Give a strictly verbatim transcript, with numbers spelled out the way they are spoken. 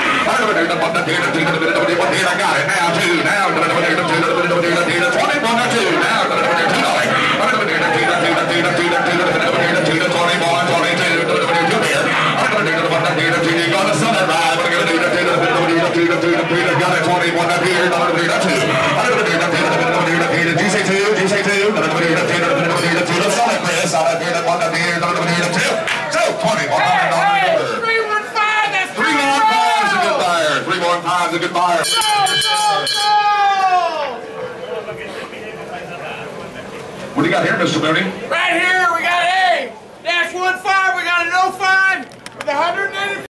I got it now, two. Now, twenty-one to two. Now, twenty-one, twenty-two. You got a southern ride. Got it, twenty-one up here. Did you say two? Did you say two? Solid Chris. Solid Chris. One up here. Two. So, twenty-one. Hey, hey, three one five, that's three one five is a good buyer. three one five is a good buyer. Go, go, go! What do you got here, Mister Mooney? Right here, we got A dash one five, we got an oh five with one hundred eighty.